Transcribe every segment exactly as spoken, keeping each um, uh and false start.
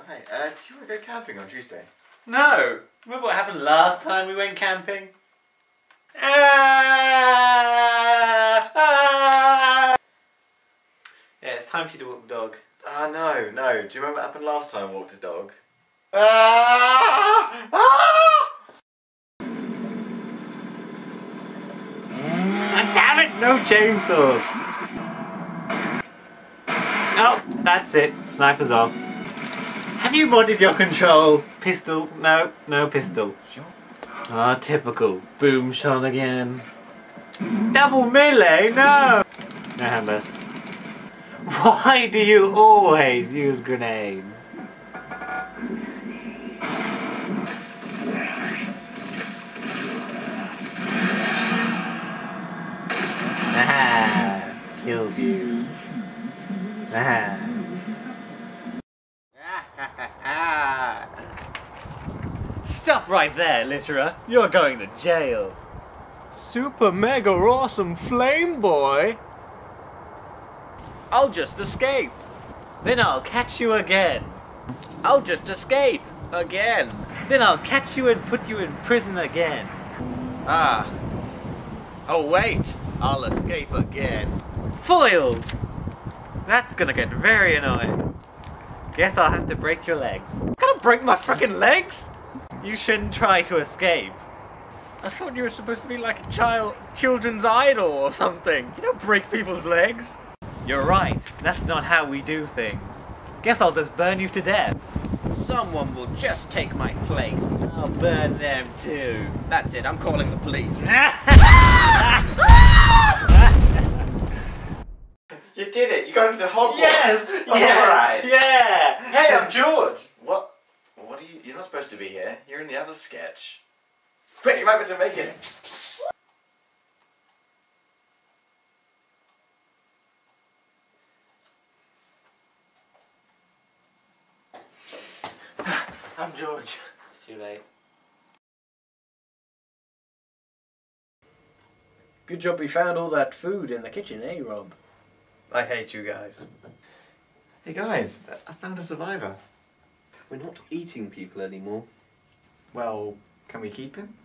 Hey, uh, do you want to go camping on Tuesday? No! Remember what happened last time we went camping? Ah, ah. Yeah, it's time for you to walk the dog. Ah, uh, no, no. Do you remember what happened last time I walked the dog? Ah! Ah! Ah, damn it! No chainsaw! Oh, that's it. Sniper's off. Have you modded your control? Pistol? No, no pistol. Sure. Ah, oh, typical. Boom shot again. Double melee? No! No handburst. Why do you always use grenades? Aha! Killed you. Aha! Stop right there, Litterer. You're going to jail. Super mega awesome flame boy. I'll just escape. Then I'll catch you again. I'll just escape again. Then I'll catch you and put you in prison again. Ah. Oh wait, I'll escape again. Foiled. That's gonna get very annoying. Guess I'll have to break your legs. I'm gonna break my frickin' legs? You shouldn't try to escape. I thought you were supposed to be like a child, children's idol or something. You don't break people's legs. You're right. That's not how we do things. Guess I'll just burn you to death. Someone will just take my place. I'll burn them too. That's it. I'm calling the police. You did it! You got into the Hogwarts! Yes! Oh, Yes! alright! Yeah! Hey, I'm George! What? What are you? You're not supposed to be here. You're in the other sketch. Quick, come back to make it! I'm George. It's too late. Good job we found all that food in the kitchen, eh, Rob? I hate you guys. Hey guys, I found a survivor. We're not eating people anymore. Well, can we keep him?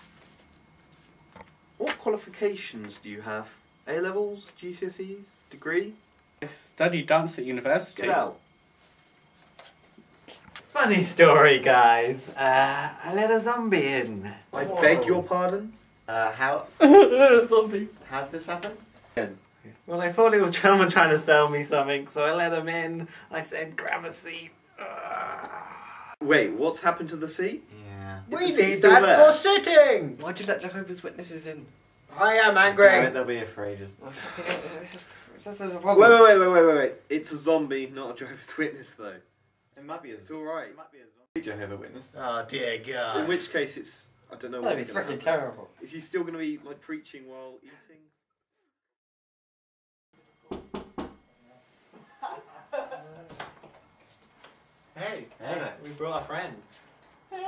What qualifications do you have? A levels, G C S Es, degree? I studied dance at university. Get out. Funny story, guys. Uh, I let a zombie in. I beg your pardon? Uh, how? Zombie. How did this happen? Well, I thought he was someone trying to sell me something, so I let him in. I said, grab a seat. Ugh. Wait, what's happened to the seat? Yeah. Is We the seat need still that there? for sitting! Why'd you let Jehovah's Witnesses in? I am Damn it, angry. they'll be afraid. This is a Wait, problem. wait, wait, wait, wait, wait, wait. It's a zombie, not a Jehovah's Witness, though. It might be a It's alright. It might be a zombie Jehovah's Witness. Oh dear God. In which case, it's. I don't know That'd what's be going to freaking happen. terrible. Is he still going to be, like, preaching while eating? Hey, Hey there. we brought a friend. Hey.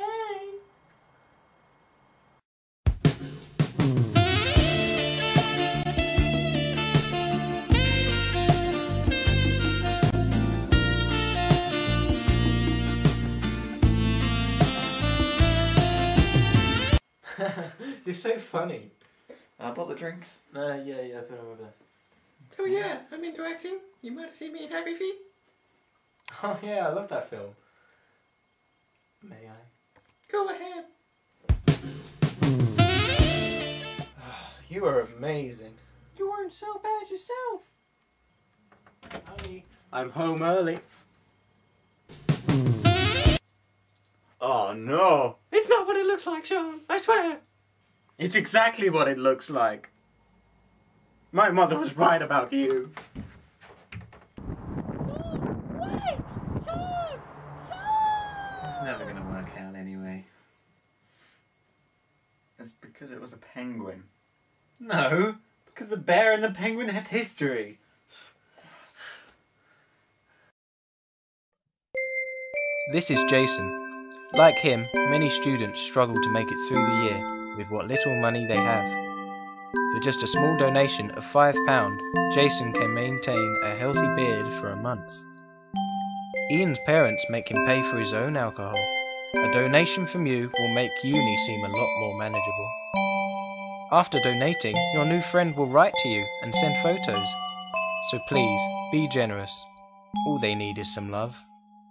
You're so funny. I bought the drinks. Uh, yeah, yeah, put them over there. So yeah, I'm into acting. You might have seen me in Happy Feet. Oh yeah, I love that film. May I? Go ahead. You are amazing. You weren't so bad yourself. Honey, I'm home early. Oh no! It's not what it looks like, Sean. I swear. It's exactly what it looks like. My mother was right about you. It's never gonna work out anyway. It's because it was a penguin. No, because the bear and the penguin had history. This is Jason. Like him, many students struggle to make it through the year with what little money they have. For just a small donation of five pounds, Jason can maintain a healthy beard for a month. Ian's parents make him pay for his own alcohol. A donation from you will make uni seem a lot more manageable. After donating, your new friend will write to you and send photos. So please, be generous. All they need is some love.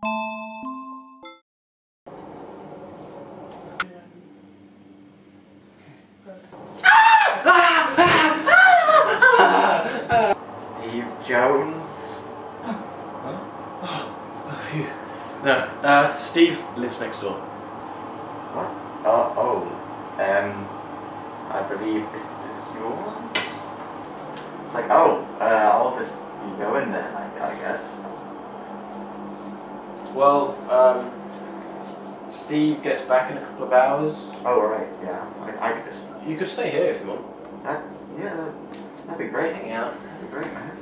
Steve Jones. Oh, phew. No, uh, Steve lives next door. What? Oh, oh. Um, I believe this is yours. It's like, oh, uh, I'll just go in there, I, I guess. Well, um, Steve gets back in a couple of hours. Oh, right, yeah. I, I could just. You could stay here if you want. That, yeah, that, that'd be great. Hang out. That'd be great, man.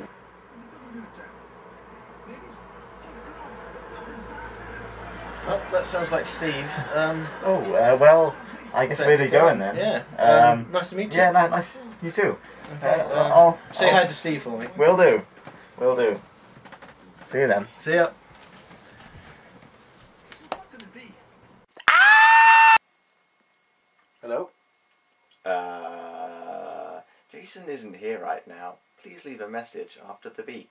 Oh, that sounds like Steve. Um, Oh, uh, well, I guess we're to go in then. Yeah. Um, Um, nice to meet you. Yeah, ni- nice. You too. Okay, Uh, um, I'll, say I'll, hi to Steve for me. Will do. Will do. See you then. See ya. Hello? Uh, Jason isn't here right now. Please leave a message after the beep.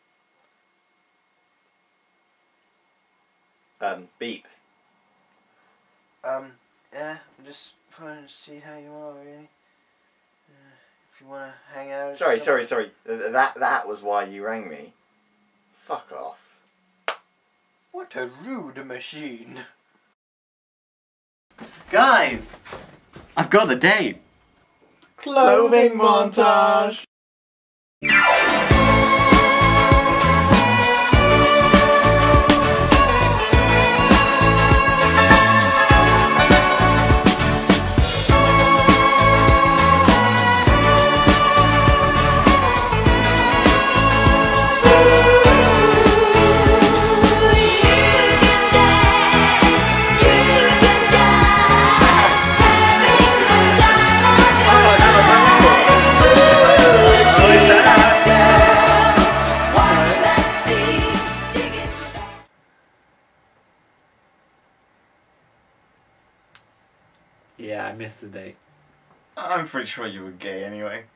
Um, beep. Um, yeah, I'm just trying to see how you are, really. Uh, if you want to hang out. or Sorry, something. sorry, sorry. Th- That that was why you rang me. Fuck off. What a rude machine. Guys! I've got the date! Clothing montage! Yeah, I missed the date. I'm pretty sure you were gay anyway.